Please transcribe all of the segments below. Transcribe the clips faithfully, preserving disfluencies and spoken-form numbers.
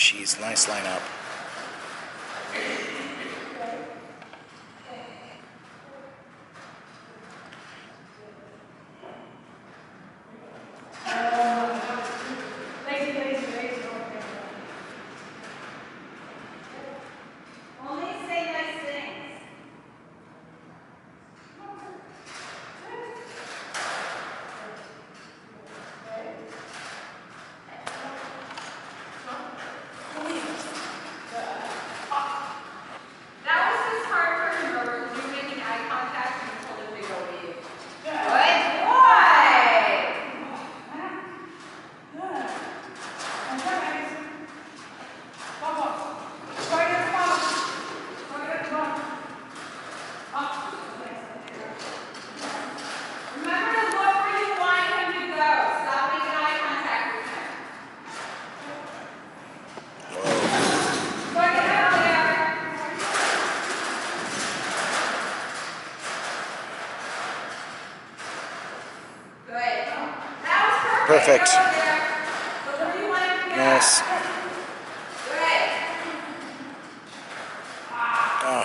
Jeez, nice line up. Perfect. Yes. Oh.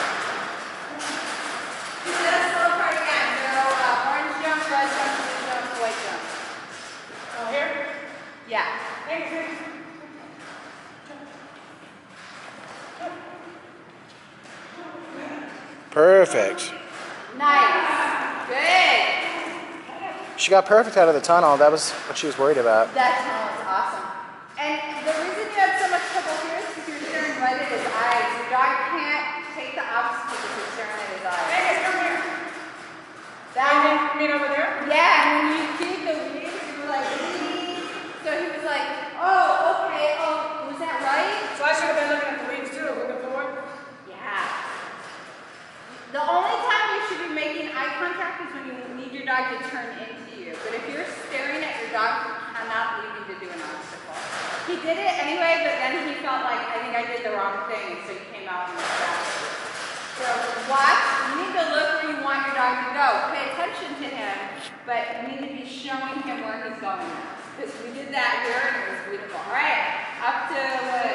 Yeah. Perfect. Nice. Good. She got perfect out of the tunnel. That was what she was worried about. That tunnel was awesome. And the reason you had so much trouble here is because you're staring right at his eyes. Your dog can't take the obstacle because you're staring at his eyes. Angus, come here. That You mean over there? Yeah, and when you keep the weeds, you were like, weeds. So he was like, oh, okay, oh, was that right? So I should have been looking at the weeds too, looking forward. Yeah. The only time you should be making eye contact is when you need your dog to turn into you. But if you're staring at your dog, you cannot leave him to do an obstacle. He did it anyway, but then he felt like, I think I did the wrong thing, so he came out and was faster. So watch, you need to look where you want your dog to go. Pay attention to him, but you need to be showing him where he's going now. Because we did that here and it was beautiful. All right, up to what?